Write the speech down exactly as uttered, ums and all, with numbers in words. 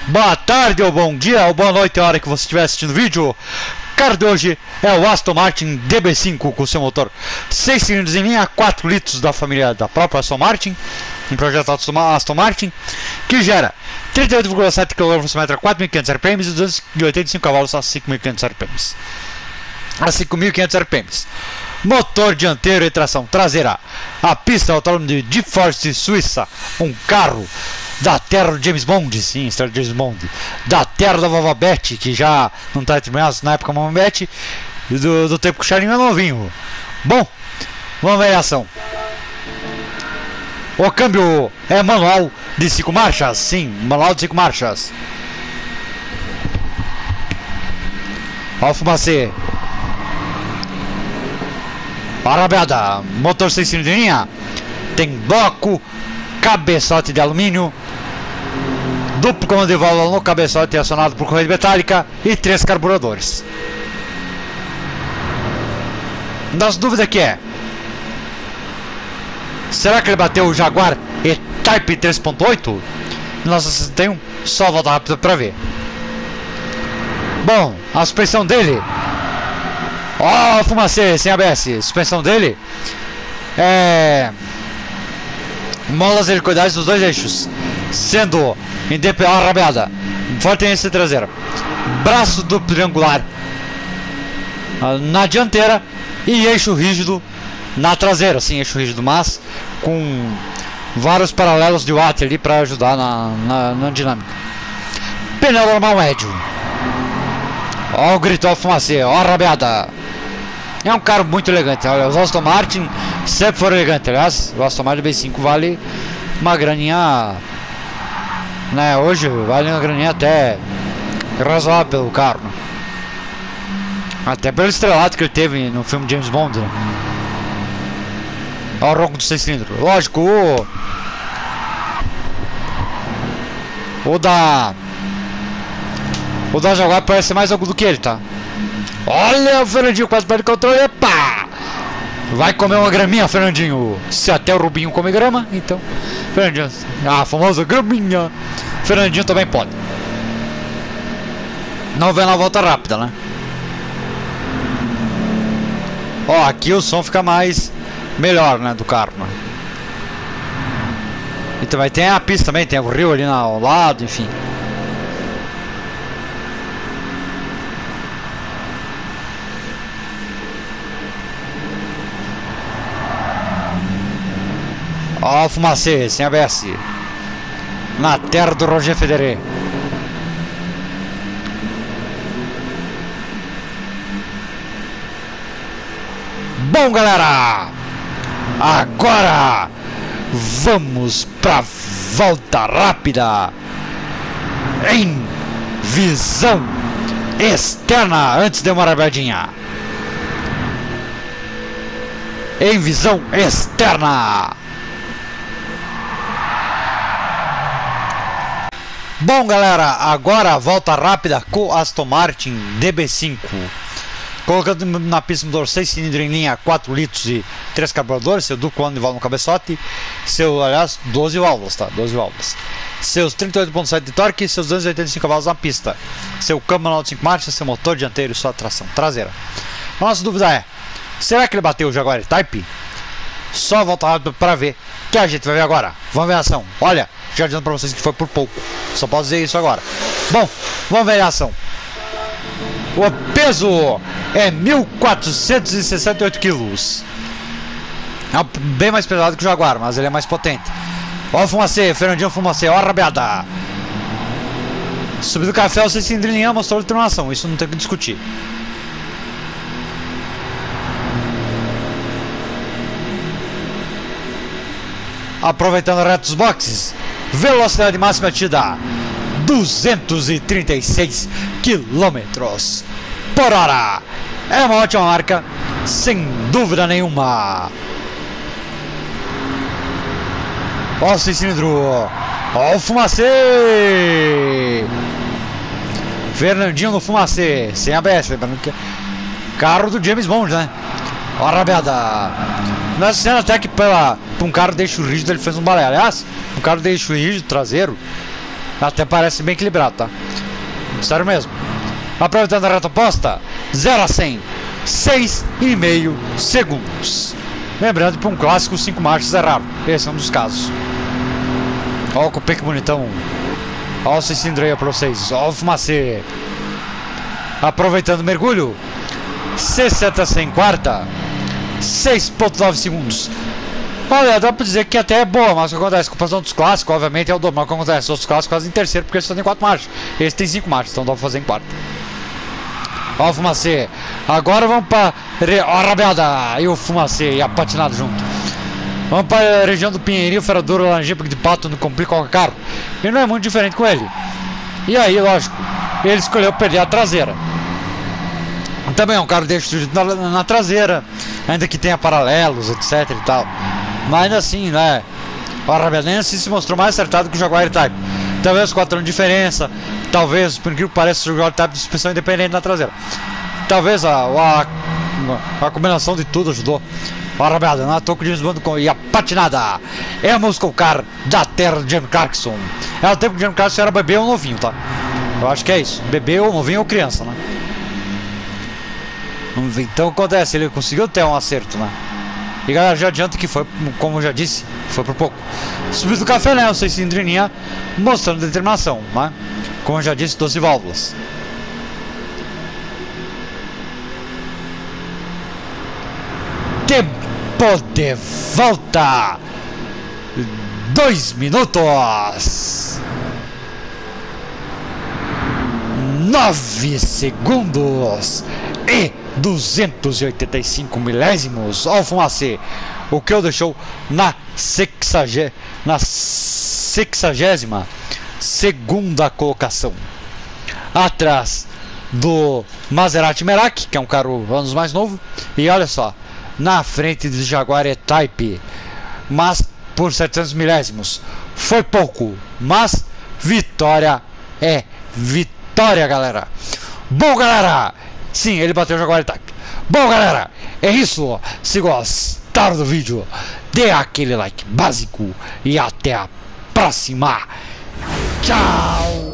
Boa tarde ou bom dia ou boa noite a hora que você estiver assistindo o vídeo. O carro de hoje é o Aston Martin D B cinco com seu motor seis cilindros em linha, quatro litros da família da própria Aston Martin, um projeto Aston Martin, que gera trinta e oito vírgula sete quilômetros por metro a quatro mil e quinhentos R P M e duzentos e oitenta e cinco cavalos a cinco mil e quinhentos R P M. A cinco mil e quinhentos R P M. Motor dianteiro e tração traseira. A pista é o autódromo de GeForce Suíça, um carro da terra do James Bond, sim, estrela de James Bond, da terra da vovó Betty, que já não está terminado na época da vovó Betty, do, do tempo que o Charlinho é novinho. Bom, vamos ver a ação. O câmbio é manual de cinco marchas, sim, manual de cinco marchas. Olha o fumacê. Arabeada, motor seis cilindros em linha, tem bloco, cabeçote de alumínio, duplo comando de válvula no cabeçote acionado por corrente metálica e três carburadores. Nossa dúvida aqui é: será que ele bateu o Jaguar E-Type três ponto oito? Nossa sessenta e um, só volta rápido para ver. Bom, a suspensão dele, ó, oh, fumacê sem A B S. A suspensão dele é molas helicoidais dos dois eixos, sendo em D P A rabeada, forte tendência traseira, braço duplo triangular na dianteira e eixo rígido na traseira, sim, eixo rígido, mas com vários paralelos de watt ali para ajudar na, na, na dinâmica. Pneu normal médio. Ó o grito, ó o fumacê, ó a rabeada. É um carro muito elegante. Olha, os Aston Martin sempre foram elegantes. Aliás, o Aston Martin B cinco vale uma graninha, né? Hoje vale uma graninha até razoável pelo carro, né? Até pelo estrelato que ele teve no filme James Bond, né? Olha o ronco dos seis cilindros. Lógico, o o da o da Jaguar parece mais algo do que ele, tá? Olha o Fernandinho quase perde o controle. Epa! Vai comer uma graminha, Fernandinho. Se até o Rubinho come grama, então Fernandinho, a famosa graminha, Fernandinho também pode. Não vem na volta rápida, né? Ó, aqui o som fica mais melhor, né, do carro, né? E também tem a pista também, tem o rio ali ao lado, enfim. Ó o fumacê, sem A B S, na terra do Roger Federer. Bom, galera, agora vamos pra volta rápida em visão externa, antes de uma rabadinha. Em visão externa. Bom, galera, agora a volta rápida com Aston Martin D B cinco. Colocando na pista motor seis cilindros em linha, quatro litros e três carburadores, seu duplo comando de válvula no cabeçote, seu, aliás, doze válvulas, tá? doze válvulas. Seus trinta e oito vírgula sete de torque e seus duzentos e oitenta e cinco cavalos na pista. Seu câmbio manual de cinco marchas, seu motor dianteiro e sua tração traseira. A nossa dúvida é: será que ele bateu o Jaguar E-Type? Só volta rápido para ver, que a gente vai ver agora. Vamos ver a ação. Olha, já dizendo para vocês que foi por pouco, só posso dizer isso agora. Bom, vamos ver a ação. O peso é mil quatrocentos e sessenta e oito quilos. É bem mais pesado que o Jaguar, mas ele é mais potente. Ó o fumacê, Fernandinho fumacê, ó a rabeada. Subido o café, o seis cilindros em linha mostrou determinação, isso não tem que discutir. Aproveitando retos boxes, velocidade máxima atida duzentos e trinta e seis quilômetros por hora. É uma ótima marca, sem dúvida nenhuma. Ó o seis cilindros, ó o fumacê, Fernandinho no fumacê, sem A B S, lembrando que é carro do James Bond, né? Ó a rabeada. Nessa cena até que para um carro de eixo rígido ele fez um balé. Aliás, um carro de eixo rígido traseiro Até parece bem equilibrado, tá? Sério mesmo. Aproveitando a reta oposta, zero a cem, seis e meio segundos. Lembrando que para um clássico cinco marchas é raro. Esse é um dos casos. Olha o cupê que bonitão. Olha o seis cilindros aí pra vocês. Olha o fumacê. Aproveitando o mergulho, sessenta a cem quarta, seis ponto nove segundos. Olha, dá pra dizer que até é boa, mas o que acontece? Comparação dos clássicos, obviamente, é o dobro. Mas o que acontece? Os outros clássicos fazem em terceiro porque eles fazem quatro marchas. Esse tem cinco marchas, então dá pra fazer em quarta. Ó o fumacê. Agora vamos pra... Ó a rabiada. E o fumacê e a patinada junto. Vamos pra região do Pinheirinho, Ferradura, Laranjinha, porque de pato não complica qualquer carro. E não é muito diferente com ele. E aí, lógico, ele escolheu perder a traseira. Também é um carro destruído na, na traseira, ainda que tenha paralelos, etc e tal. Mas ainda assim, né? O Arabianense se mostrou mais acertado que o Jaguar Type. Talvez quatro anos de diferença, talvez, por incrível que pareça, o Jaguar Type de suspensão independente na traseira. Talvez a, a, a combinação de tudo ajudou. O Arabiada, na toco de desbando com e a patinada. É a Muscle Car da terra de Jeremy Clarkson. É o tempo que o Jeremy Clarkson era bebê ou novinho, tá? Eu acho que é isso. Bebê ou novinho ou criança, né? Vamos ver então o que acontece. Ele conseguiu ter um acerto, né? E galera, já adianto que foi, como eu já disse, foi por pouco. Subiu do café, né? O seis cilindrinha mostrando determinação, né? Como eu já disse, doze válvulas. Tempo de volta! Dois minutos! Nove segundos! E duzentos e oitenta e cinco milésimos ao fumacê, o que o deixou na sexagé, na sexagésima segunda colocação, atrás do Maserati Merak, que é um carro anos mais novo, e olha só, na frente do Jaguar E-Type, mas por setecentos milésimos. Foi pouco, mas vitória é vitória, galera. Bom, galera, sim, ele bateu o Jaguar E-Type. Bom, galera, é isso. Se gostaram do vídeo, dê aquele like básico e até a próxima. Tchau.